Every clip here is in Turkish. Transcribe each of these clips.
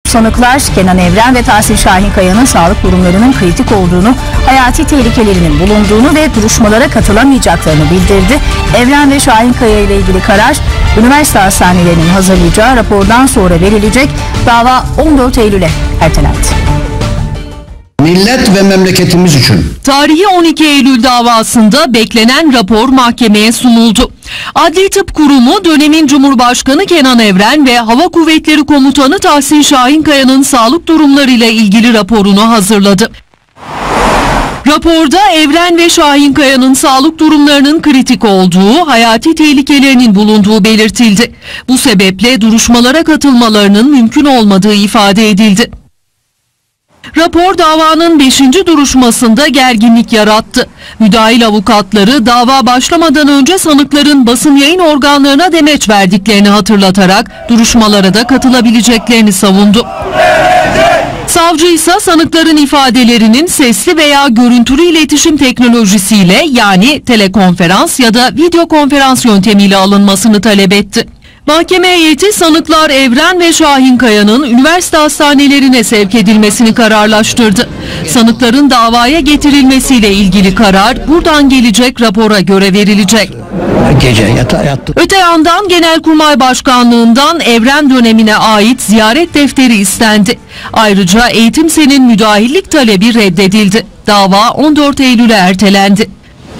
Sanıklar Kenan Evren ve Tahsin Şahinkaya'nın sağlık durumlarının kritik olduğunu, hayati tehlikelerinin bulunduğunu ve duruşmalara katılamayacaklarını bildirdi. Evren ve Şahinkaya ile ilgili karar üniversite hastanelerinin hazırlayacağı rapordan sonra verilecek. Dava 14 Eylül'e ertelendi. Millet ve memleketimiz için. Tarihi 12 Eylül davasında beklenen rapor mahkemeye sunuldu. Adli Tıp Kurumu dönemin Cumhurbaşkanı Kenan Evren ve Hava Kuvvetleri Komutanı Tahsin Şahinkaya'nın sağlık durumlarıyla ilgili raporunu hazırladı. Raporda Evren ve Şahinkaya'nın sağlık durumlarının kritik olduğu, hayati tehlikelerinin bulunduğu belirtildi. Bu sebeple duruşmalara katılmalarının mümkün olmadığı ifade edildi. Rapor davanın 5. duruşmasında gerginlik yarattı. Müdahil avukatları dava başlamadan önce sanıkların basın yayın organlarına demeç verdiklerini hatırlatarak duruşmalara da katılabileceklerini savundu. Savcı ise sanıkların ifadelerinin sesli veya görüntülü iletişim teknolojisiyle, yani telekonferans ya da video konferans yöntemiyle alınmasını talep etti. Mahkeme heyeti sanıklar Evren ve Şahinkaya'nın üniversite hastanelerine sevk edilmesini kararlaştırdı. Sanıkların davaya getirilmesiyle ilgili karar buradan gelecek rapora göre verilecek. Gece yattı. Öte yandan Genelkurmay Başkanlığından Evren dönemine ait ziyaret defteri istendi. Ayrıca Eğitimsen'in müdahillik talebi reddedildi. Dava 14 Eylül'e ertelendi.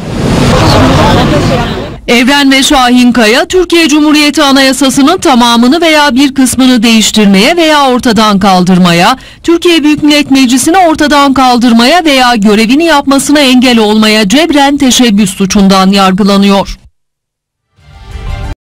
Evren ve Şahinkaya, Türkiye Cumhuriyeti Anayasası'nın tamamını veya bir kısmını değiştirmeye veya ortadan kaldırmaya, Türkiye Büyük Millet Meclisi'ni ortadan kaldırmaya veya görevini yapmasına engel olmaya cebren teşebbüs suçundan yargılanıyor.